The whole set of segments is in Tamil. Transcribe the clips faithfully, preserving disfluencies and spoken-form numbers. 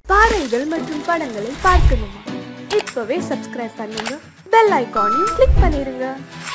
பாடல்கள் மற்றும் படங்களை பார்க்கணுமா? இப்பவே சப்ஸ்கிரைப் பண்ணுங்க, பெல் ஐகானையும் கிளிக் பண்ணிருங்க.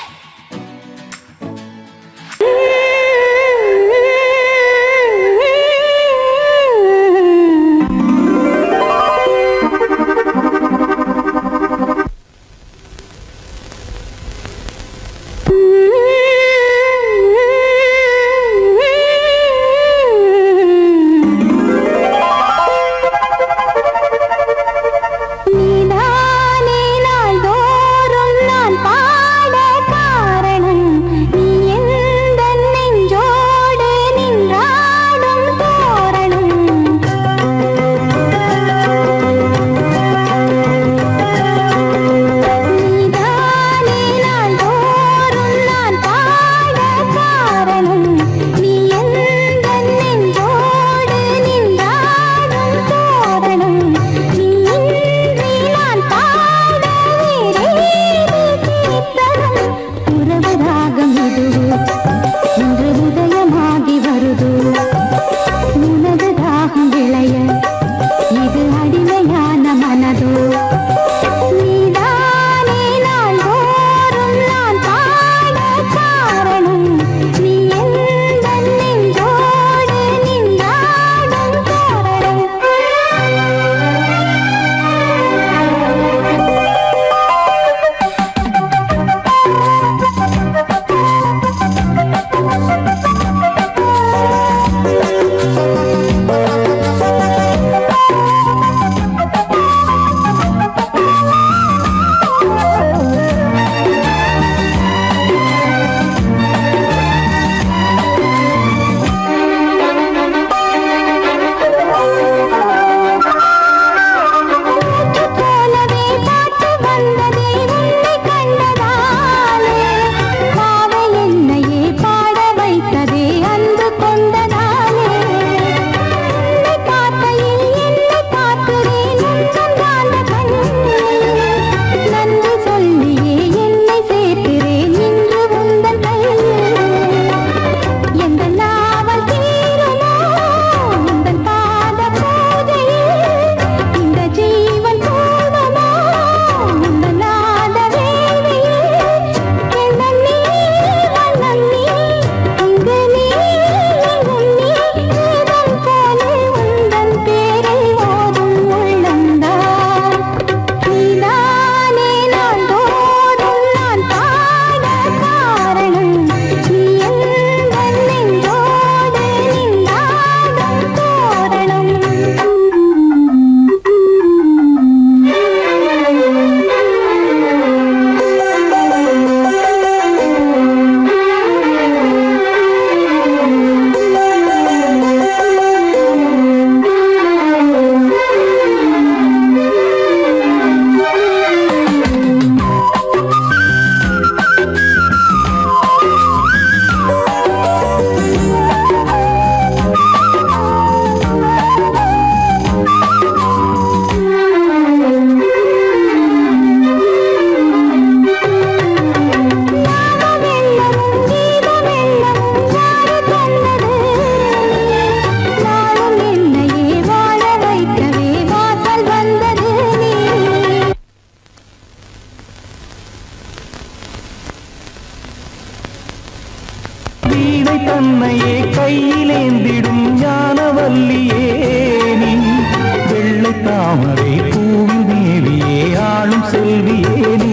தன்னையே கையிலேந்திடும் ஞானவல்லியே நீ, வெள்ளை தாமரை பூவில் மேவியே ஆளும் செல்வியே நீ,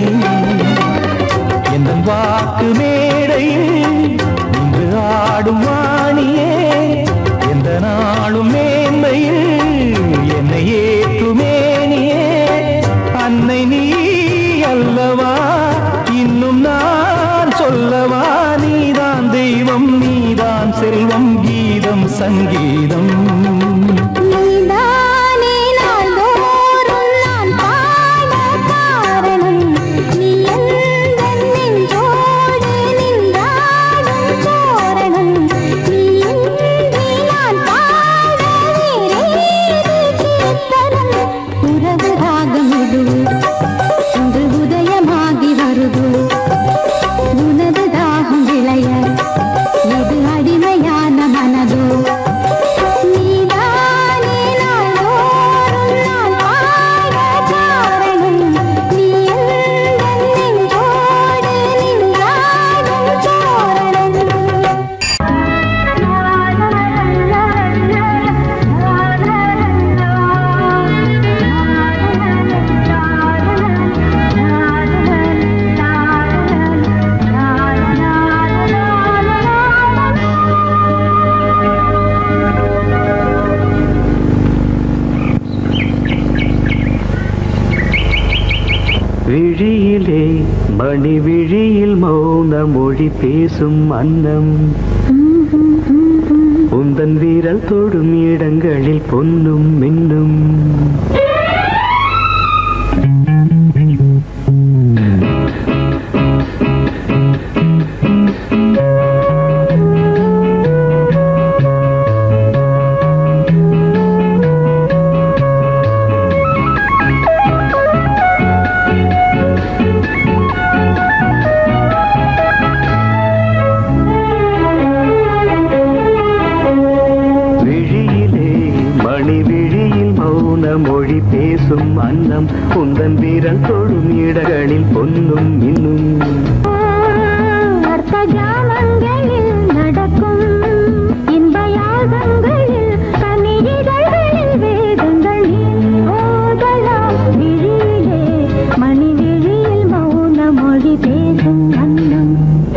எந்த வாக்கு மேடையில் இன்று ஆடும் வாணியே, எந்த நாளும் மேன்மையில் என்னை ஏற்றுமேனியே, அன்னை நீ அல்லவா இன்னும் நான் சொல்லவா, நீதான் தெய்வம் நீதான் செல்வம் கீதம் சங்கீதம். நீதானே நாள்தோறும் விழியிலே மணி விழியில் மௌன மொழி பேசும் அன்னம் உந்தன் வீரல் தொடும் இடங்களில் பொன்னும் மின்னும் மொழி பேசும் அன்னம் உந்தன் வீரல் தொடும் இடங்களில் பொன்னும் இன்னும் அர்த்த ஜாமங்களில் நடக்கும் இன்ப யாகங்களில் கனிதழ்களில் வேதங்கள் ஓதலாம் விழியிலே மணி விழியில் மௌன மொழி பேசும் அன்னம்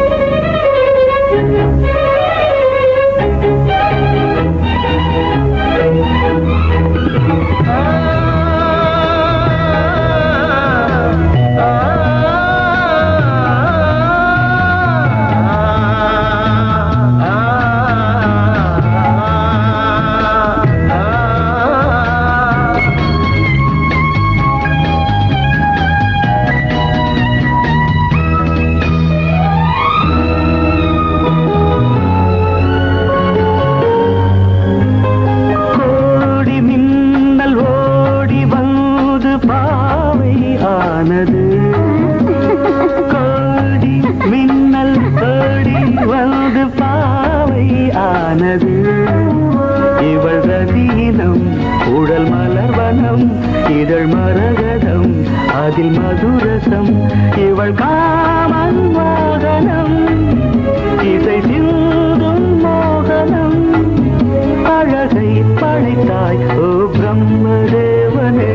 கோடி மின்னல் ஓடி வந்து பாவை ஆனது இவள் ரதீனம் உடல் மலர்வனம் இதழ் மரகதம் அதில் மதுரசம் இவள் காமன் மோகனம் இசை சிந்தும் மோகனம் அழகை படைத்தாய் ஓ பிரம்மதேவனே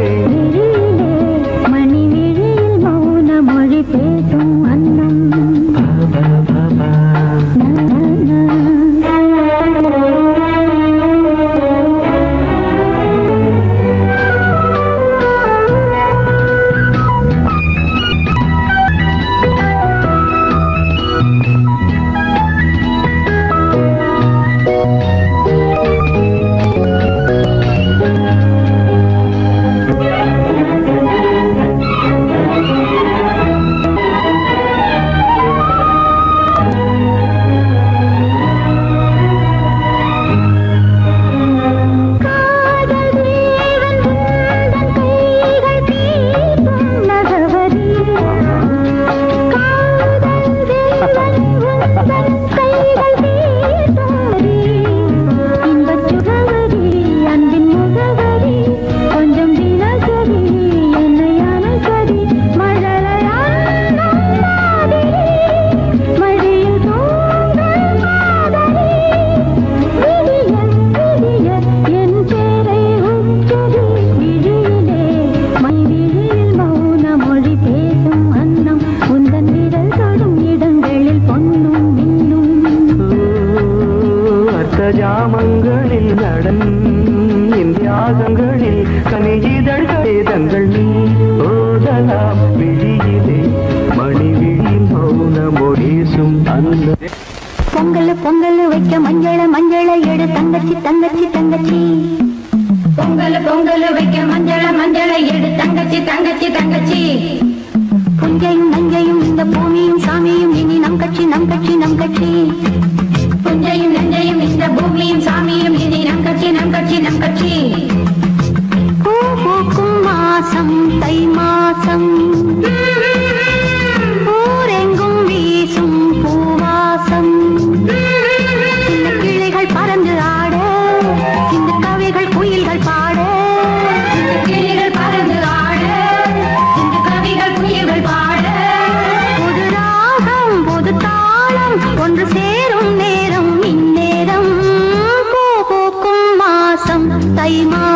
மொழி பேசும் அன்னம் ஜாமங்களில் நடன் இந்தியாகங்களில் கனிஜிதழ் வேதங்கள் நீ ஓதலாம் விழியிலே மணி விழியில் மௌன மொழிசும் அந்த பொங்கல் பொங்கல் வைக்க மஞ்சள மஞ்சள எடு தங்கச்சி தங்கச்சி தங்கச்சி பொங்கல் பொங்கல் வைக்க மஞ்சள மஞ்சள எடு தங்கச்சி தங்கச்சி தங்கச்சி புஞ்சையும் நஞ்சையும் இந்த பூமியும் சாமியும் இனி நம் கட்சி நம் கட்சி நம் கட்சி புஞ்சையும் நஞ்சையும் இந்த பூமியும் சாமியும் இனி நம் கட்சி நம் கட்சி நம் கட்சி பூ பூக்கும் மாசம் தை மாசம் ஊரெங்கும் வீசும் பூவாசம் சின்ன கிளைகள் பறந்து ஆட சின்ன கவிகள் குயில்கள் பாட கிளைகள் பறந்து ஆட சின்ன கவிகள் குயில்கள் பாட புது ராகம் புது தாளம் ஒன்று சேரும் நேரம் இந்நேரம் பூ பூக்கும் மாசம் தை மாசம்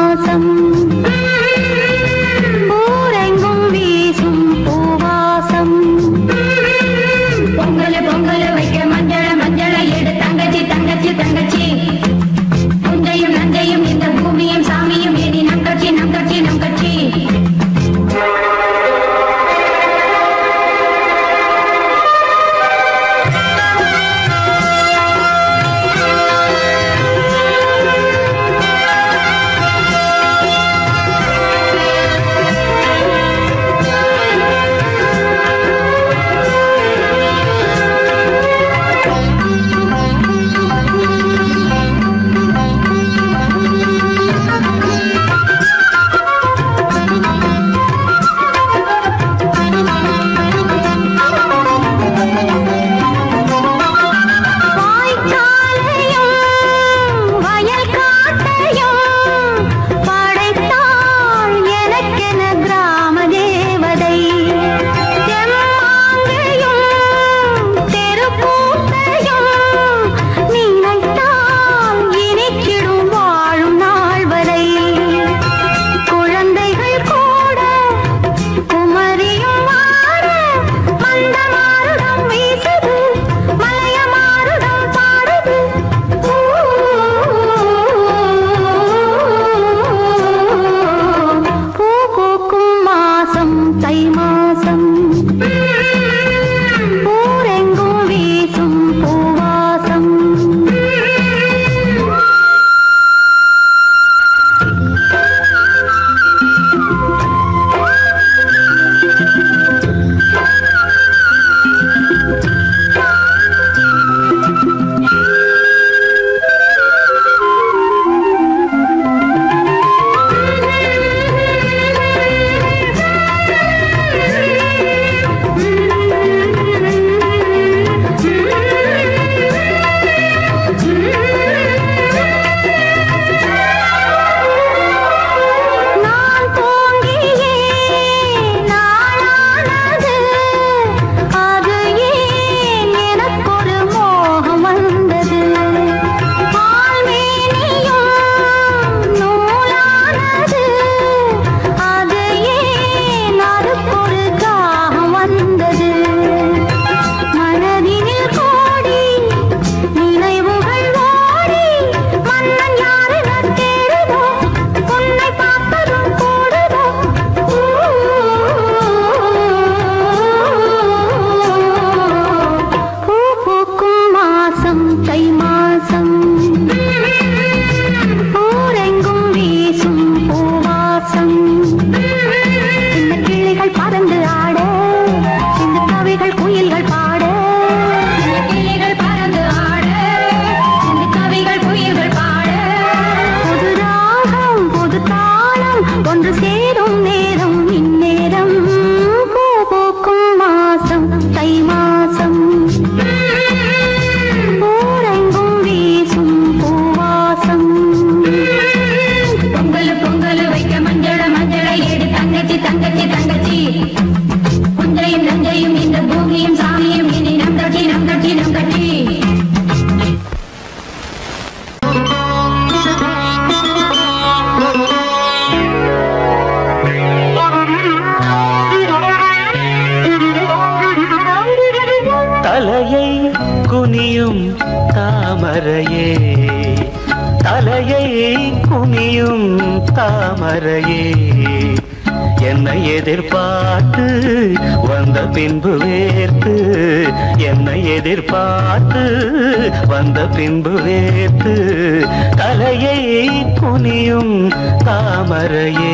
தாமரையே தலையை குனியும் தாமரையே என்னை எதிர்பார்த்து வந்த பின்பு வேர்த்து என்னை எதிர்பார்த்து வந்த பின்பு வேர்த்து தலையை குனியும் தாமரையே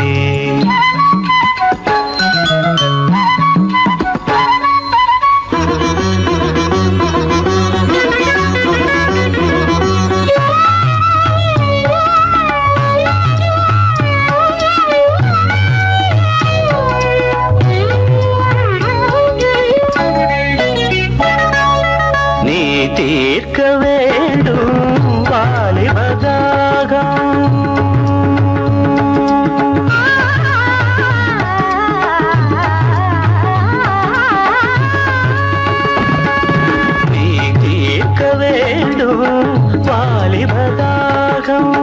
தீர்க்க வேண்டும் வாலிபதாகம் நீ தீர்க்க வேண்டும் வாலிபதாகம்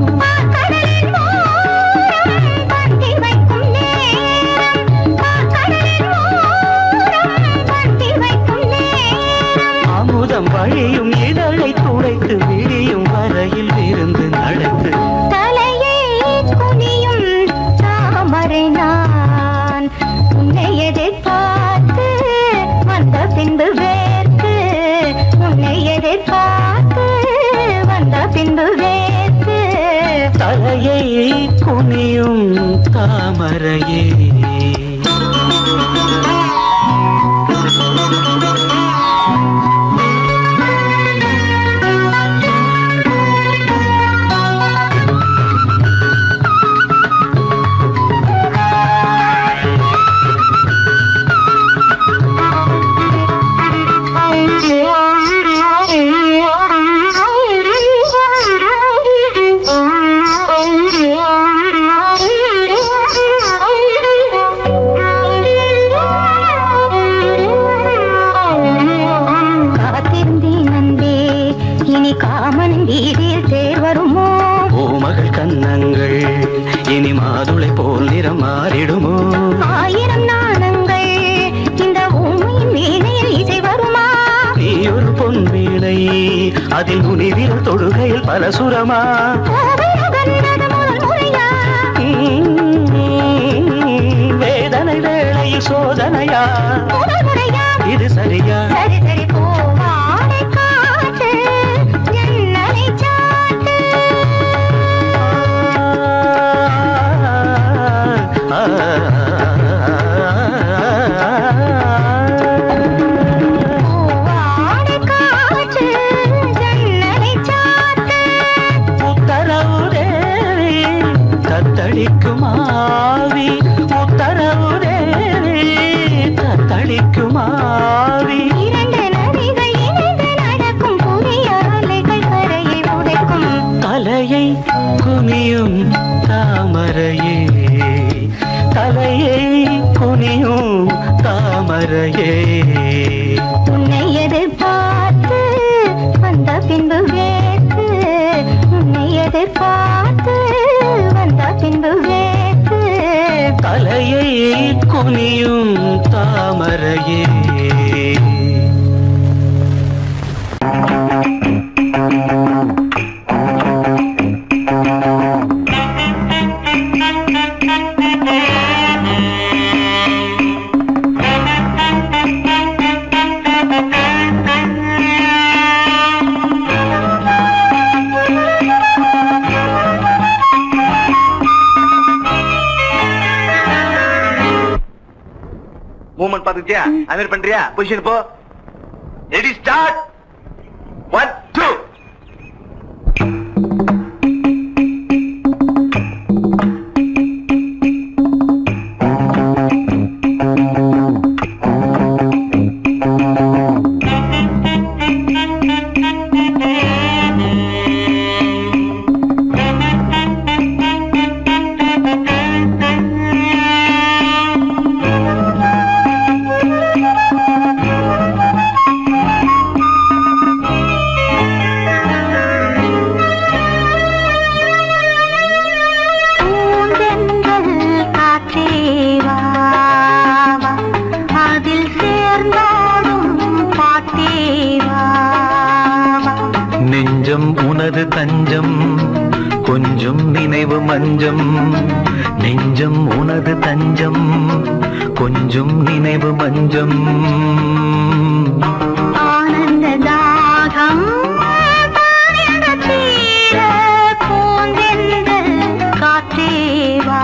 வழியும் இதழை துடைத்து விழியும் வரையில் இருந்து நடத்து தலையை குனியும் தாமரை நான் உன்னை எதிர்பார்த்து வந்த பின்பு வேர்த்து உன்னை எதிர்பார்த்து வந்த பின்பு வேர்த்து தலையை குனியும் தாமரையே இனி மாதுளை போல் நிறம் மாறிடுமோ ஆயிரம் நாணங்கள் இந்த ஊமையின் வீணையில் இசை வருமா நீ ஒரு பொன் வீணை அதில் முனிவில் தொழுகையில் பல சுரமா வேதனை வேளையில் சோதனையா இது சரியா சரி சரி போவாடை காற்று ஜன்னலை சாத்து தத்தளிக்குமாவி உத்தரவு தேவி தத்தளிக்குமாவி இரண்டு நதிகள் இணைந்து நடக்கும் புதிய அலைகள் கரையை உடைக்கும் தலையை குனியும் தாமரையே தலையை குனியும் தாமரையே உன்னை எதிர்பார்த்து வந்த பின்பு வேர்த்து உன்னை எதிர்பார்த்து வந்த பின்பு வேர்த்து தலையை குனியும் தாமரையே மூவ்மெண்ட் பாத்துக்கிட்டியா? அது பண்றியா? பொசிஷன் போ. Ready start. One two. நினைவு மஞ்சம் நெஞ்சம் உனது தஞ்சம் கொஞ்சம் நினைவு மஞ்சம் ஆனந்த தாகம் காற்றேவா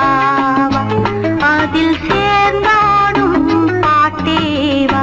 அதில் சேர்ந்தாடும் பாட்டேவா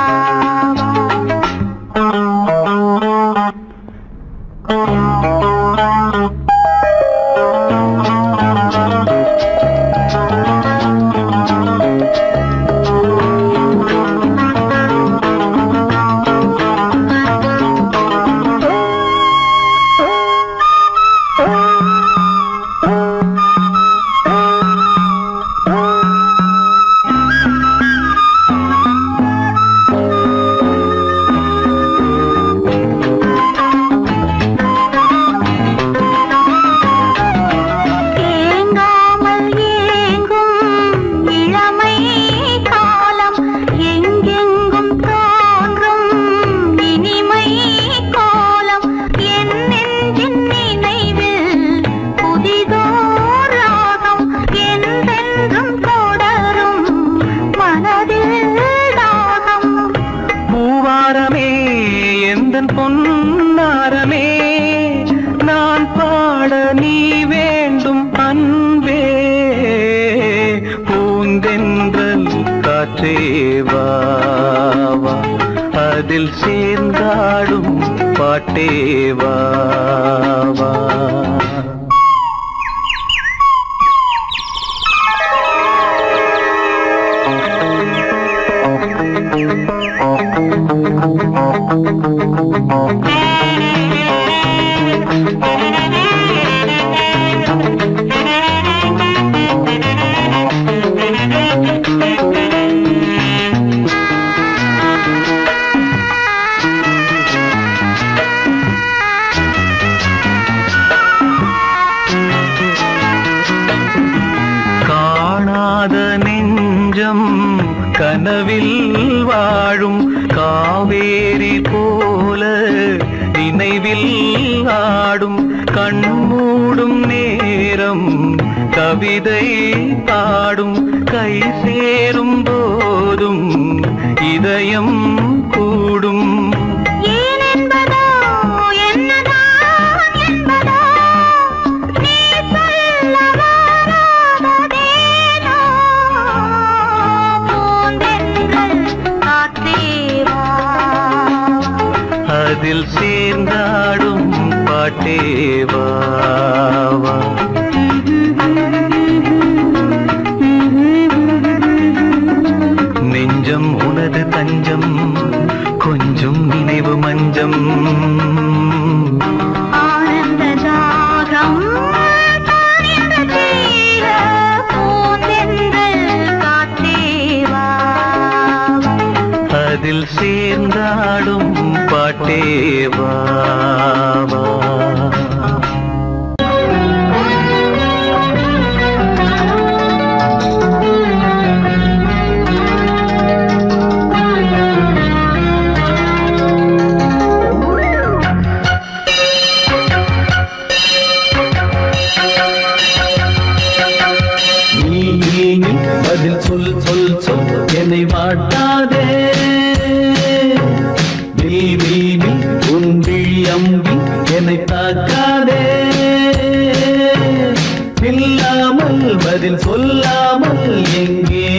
பொன்னாரமே நான் பாட நீ வேண்டும் அன்பே பூந்தென்றல் காற்றேவா அதில் சேர்ந்தாடும் பாட்டேவா காணாத நெஞ்சம் கனவில் வாழும் காவேரி போல நினைவில் ஆடும் கண்மூடும் நேரம் கவிதை பாடும் கை சேரும் போதும் இதயம் கூடும் அதில் சேர்ந்தாடும் பாட்டேவா நெஞ்சம் உனது தஞ்சம் கொஞ்சம் நினைவு மஞ்சம் ஆனந்த தாகம் காற்றேவா அதில் சேர்ந்தாடும் பாட்டேவா பதில் சொல் சொல் சொல் என்னை வாட்டாதே உன் விழி அம்பி என்னை தாக்காதே இல்லாமல் பதில் சொல்லாமல் எங்கே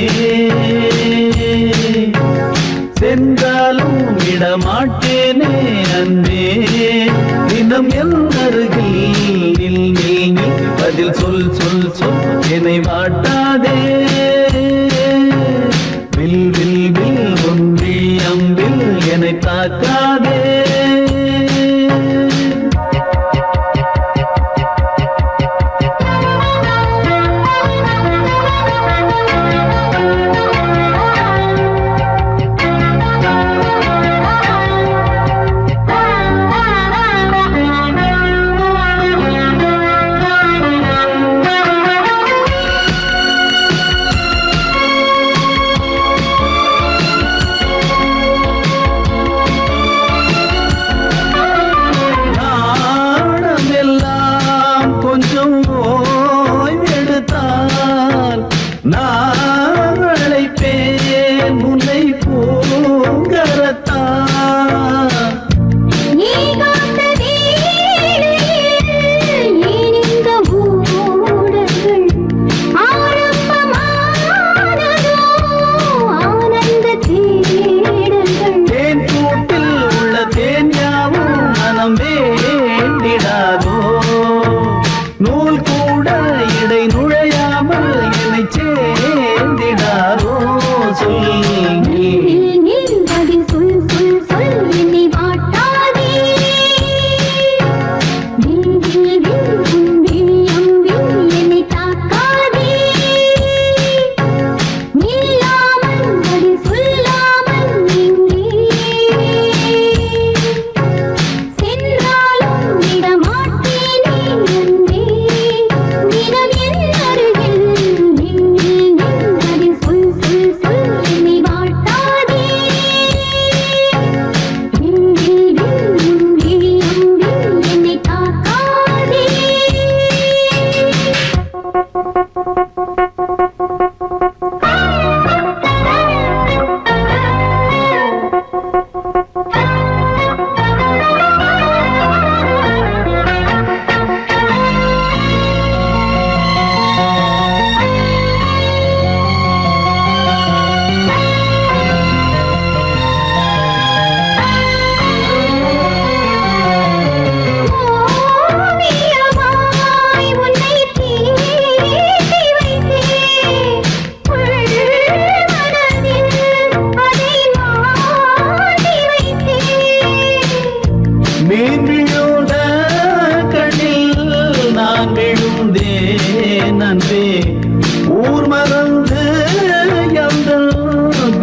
சென்றாலும் விடமாட்டேனே அன்பே தினம் என் அருகில் நில் நில் நில் பதில் சொல் சொல் சொல் என்னை வாட்டாதே வில் வில் வில் ஒன்றி அம்பில் என்னை தாக்காதே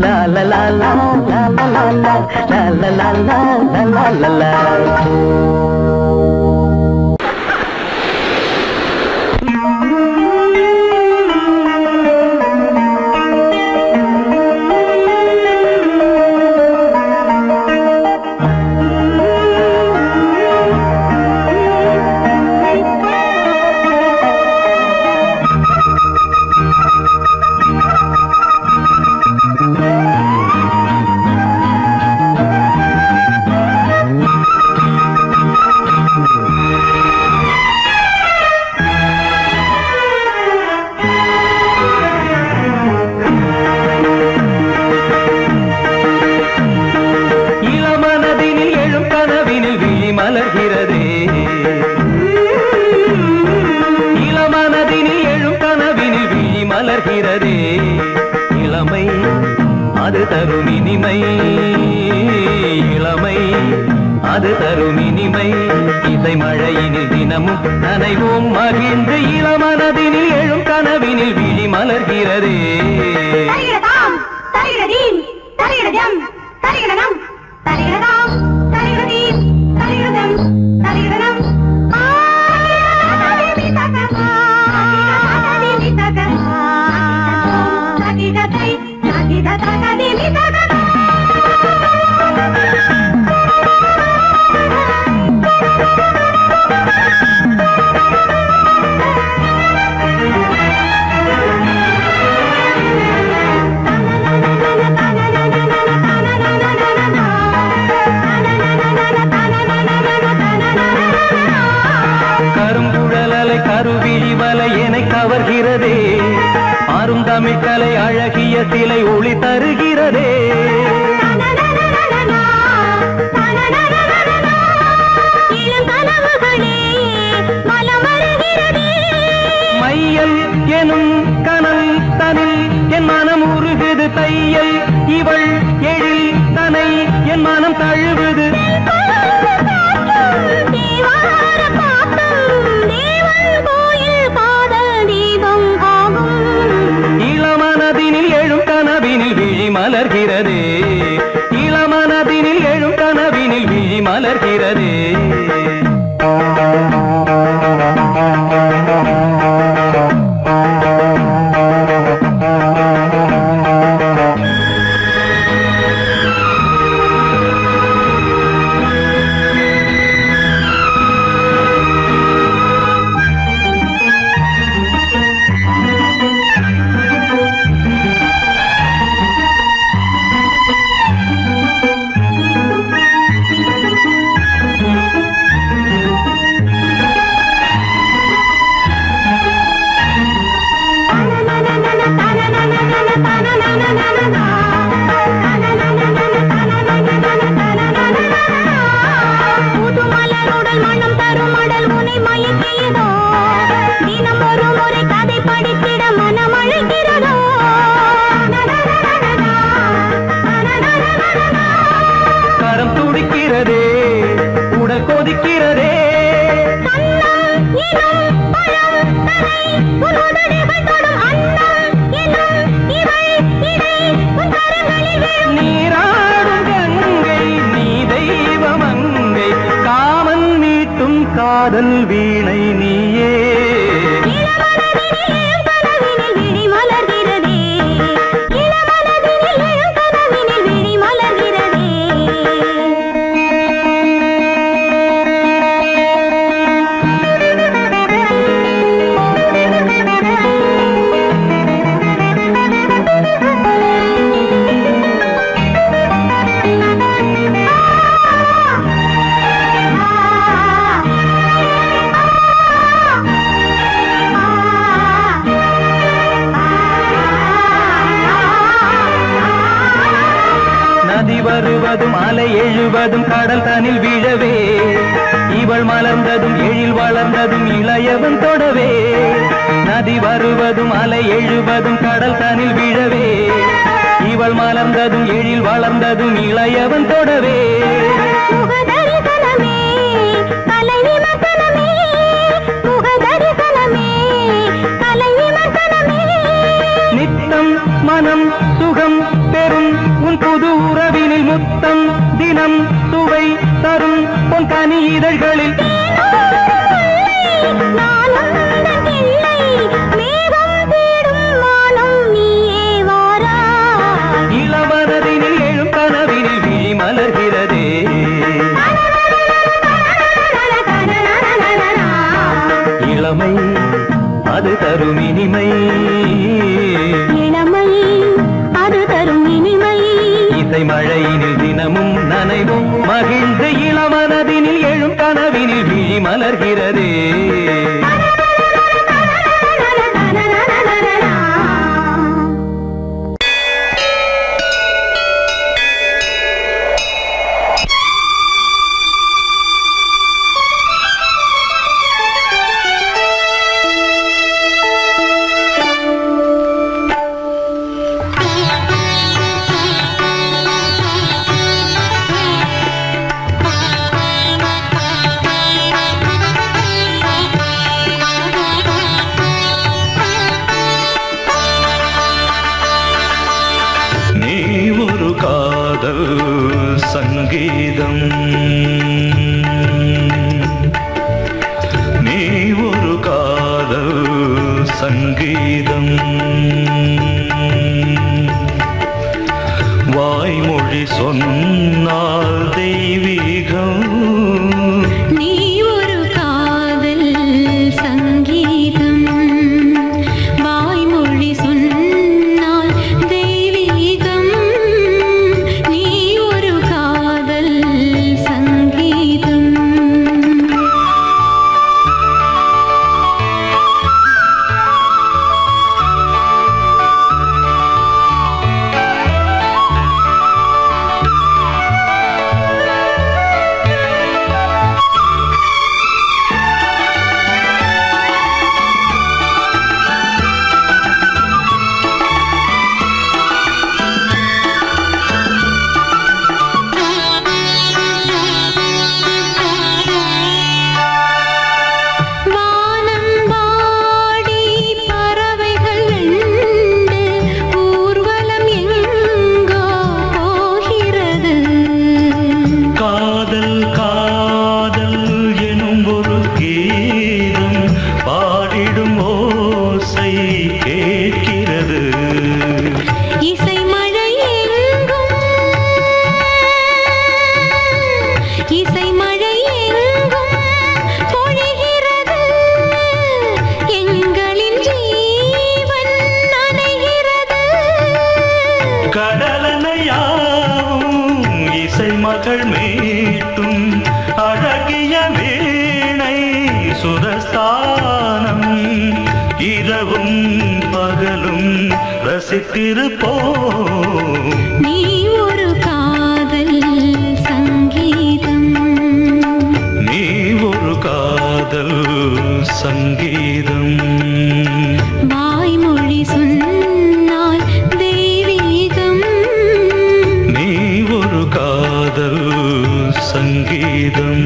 la la la la la la la la la la la la la la la. வருவதும் அலை எழுவதும் கடல் தனில் வீழவே இவள் மலர்ந்ததும் எழில் வளர்ந்ததும் இளையவன் தொடவே நதி வருவதும் அலை எழுவதும் கடல் தனில் வீழவே இவள் மலர்ந்ததும் எழில் வளர்ந்ததும் இளையவன் தொடவே நித்தம் மனம் சுகம் பெறும் உன் புது உறவினில் முத்தம் தினம் சுவை தரும் உன் கனி இதழ்களில் இளமனதினில் எழும் கனவினில் விழி மலர்கிறதே இளமை அது தரும் இனிமை இளமை அது தரும் இனிமை இசை மழையினில் தினமும் நனைவும் மகிழ்ந்து இளமனதினில் எழும் கனவினில் விழி மலர்கிறதே சங்கீதம் நீ ஒரு காதல் சங்கீதம் வாய்மொழி சொன்னால் தெய்வீகம் நீ ஒரு காதல் சங்கீதம் வாய்மொழி சொன்னால் தெய்வீகம் நீ ஒரு காதல் சங்கீதம் மகள் மீட்டும் அழகிய வீணை சுரஸ்தானம் இரவும் பகலும் ரசித்திருப்போம் நீ ஒரு காதல் சங்கீதம் நீ ஒரு காதல் சங்கீதம் வாய்மொழி சொன்னால் தெய்வீகம் நீ ஒரு காதல் சங்கீதம்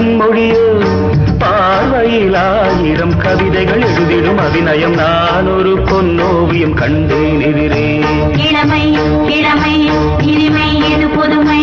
உந்தன் மொழியோ பார்வையில் ஆயிரம் கவிதைகள் எழுதிடும் அபிநயம் நான் ஒரு பொன்னோவியம் கண்டேன் எதிரே இளமை இளமை இனிமை இது புதுமை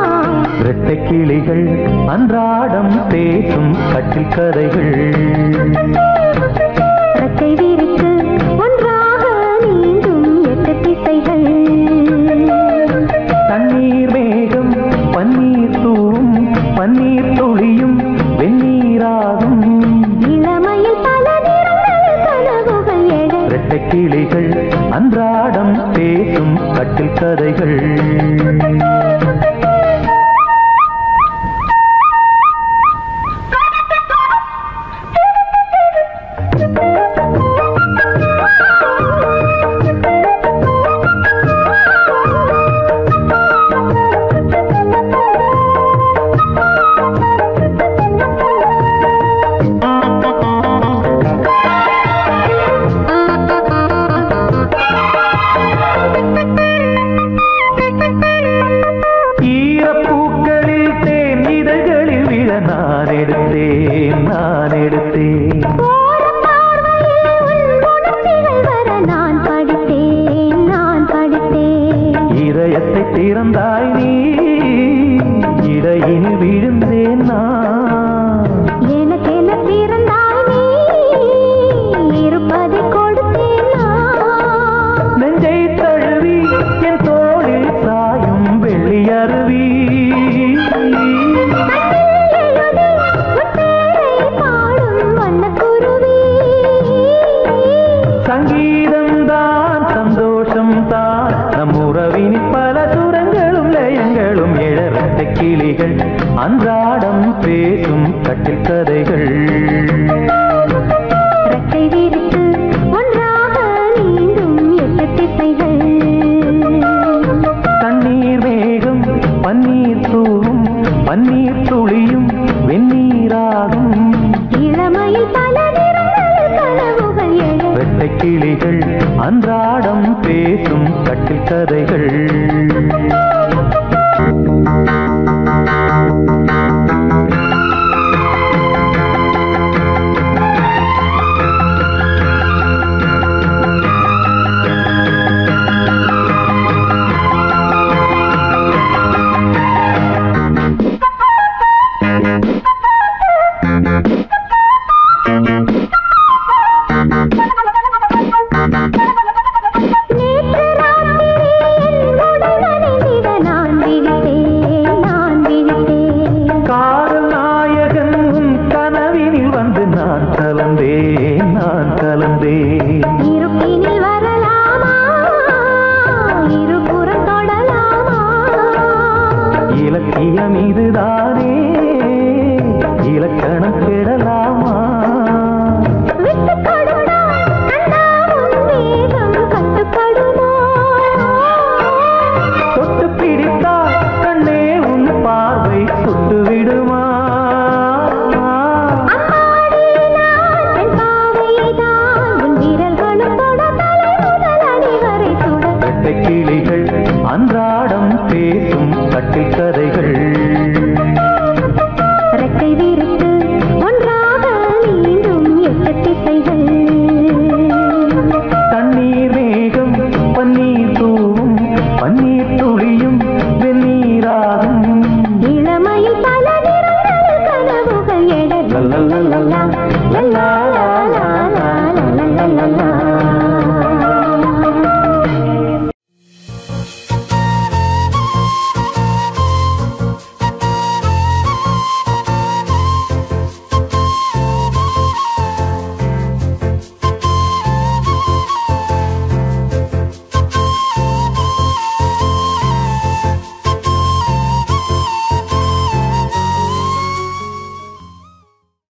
கிளிகள் அன்றாடம் பேசும் கட்டில் கதைகள் ரெட்டை கிளிகள் அன்றாடம் பேசும் கட்டில் கதைகள். திறந்தாய் நீ இடையில் விழுந்தேன் நான். எனக்கென பிறந்தாய் நீ இருப்பதை கொடுத்தேன் நான். நெஞ்சை தழுவி என் தோளில் சாயும் வெள்ளி அருவி. சங்கீதம் தான் சந்தோஷம் தான் நம் உறவின் பல சுரங்களும் லயங்களும் எழறட்ட கிளிகள் அன்றாடம் பேசும் கட்டில் கதைகள். ரெட்டை விரித்து ஒன்றாக நீந்தும் எட்டு திசைகள். தண்ணீர் மேகம் பன்னீர் தூவும் பன்னீர் துளியும் வெந்நீராகும். இளமையில் பல நிறங்கள் கனவுகள் எழ ரெட்டை கிளிகள் அன்றாடம் பேசும் கட்டில் கதைகள். நான் கலந்தேன் நான் கலந்தேன். இருப்பினில் வரலாமா இருபுறம் தொடலாமா. இலக்கியம் இதுதான்